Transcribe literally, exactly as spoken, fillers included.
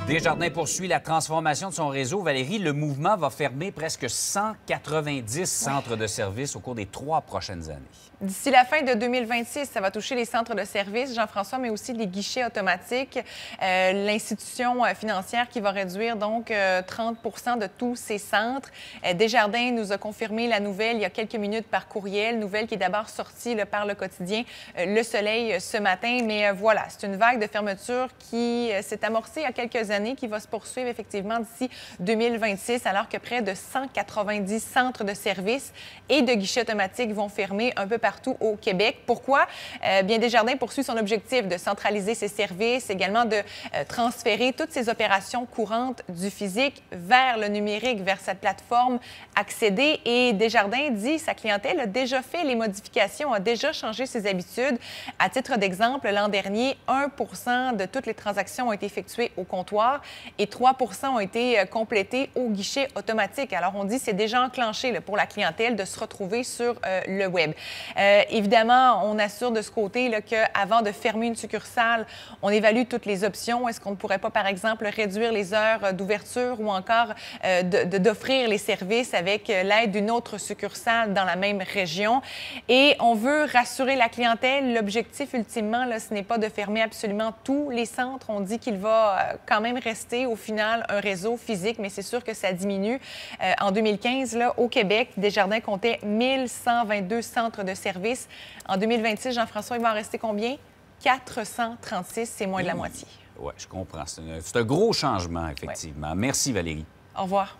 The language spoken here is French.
Desjardins poursuit la transformation de son réseau. Valérie, le mouvement va fermer presque cent quatre-vingt-dix centres de services au cours des trois prochaines années. D'ici la fin de deux mille vingt-six, ça va toucher les centres de services, Jean-François, mais aussi les guichets automatiques. Euh, L'institution financière qui va réduire donc euh, trente pour cent de tous ces centres. Euh, Desjardins nous a confirmé la nouvelle il y a quelques minutes par courriel, nouvelle qui est d'abord sortie là, par le quotidien euh, Le Soleil euh, ce matin. Mais euh, voilà, c'est une vague de fermeture qui euh, s'est amorcée il y a quelques années, qui va se poursuivre effectivement d'ici deux mille vingt-six, alors que près de cent quatre-vingt-dix centres de services et de guichets automatiques vont fermer un peu partout au Québec. Pourquoi? Euh, bien, Desjardins poursuit son objectif de centraliser ses services, également de euh, transférer toutes ses opérations courantes du physique vers le numérique, vers cette plateforme Accéder. Et Desjardins dit sa clientèle a déjà fait les modifications, a déjà changé ses habitudes. À titre d'exemple, l'an dernier, un pour cent de toutes les transactions ont été effectuées au comptoir et trois pour cent ont été complétées au guichet automatique. Alors, on dit que c'est déjà enclenché là, pour la clientèle de se retrouver sur euh, le web. Euh, évidemment, on assure de ce côté qu'avant de fermer une succursale, on évalue toutes les options. Est-ce qu'on ne pourrait pas, par exemple, réduire les heures d'ouverture ou encore euh, d'offrir les services avec l'aide d'une autre succursale dans la même région? Et on veut rassurer la clientèle. L'objectif, ultimement, là, ce n'est pas de fermer absolument tous les centres. On dit qu'il va quand même rester, au final, un réseau physique, mais c'est sûr que ça diminue. Euh, en deux mille quinze, là, au Québec, Desjardins comptait mille cent vingt-deux centres de services. En deux mille vingt-six, Jean-François, il va en rester combien? quatre cent trente-six, c'est moins de la moitié. Oui, je comprends. C'est un, un gros changement, effectivement. Ouais. Merci, Valérie. Au revoir.